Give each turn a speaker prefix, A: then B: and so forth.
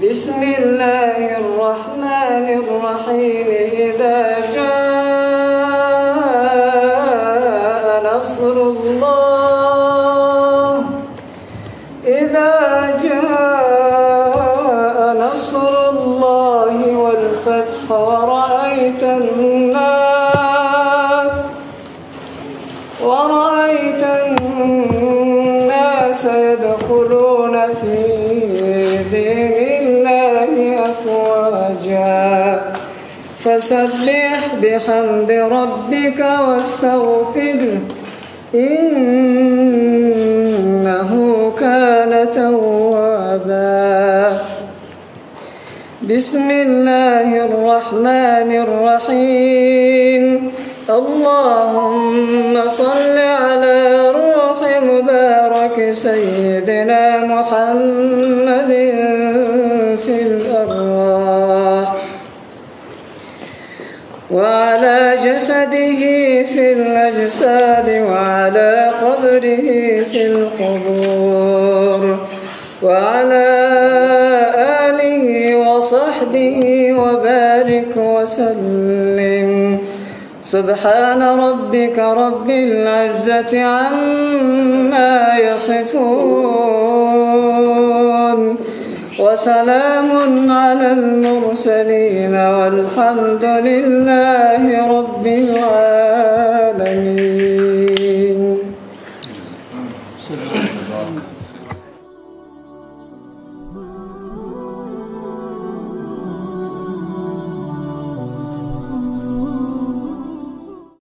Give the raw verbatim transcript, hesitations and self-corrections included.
A: بسم الله الرحمن الرحيم إذا جاء نصر الله إذا جاء نصر الله والفتح ورأيت الناس ورأيت الناس يدخلون في دين الله أفواجا فسبح بحمد ربك واستغفره إنه كان توابا. بسم الله الرحمن الرحيم اللهم صل على روح مبارك سيدنا محمد في الأرواح وعلى جسده في الأجساد وعلى قبره في القبور وعلى آله وصحبه وبارك وسلم. سبحان ربك رب العزة عما يصفون وسلام على المرسلين والحمد لله رب العالمين.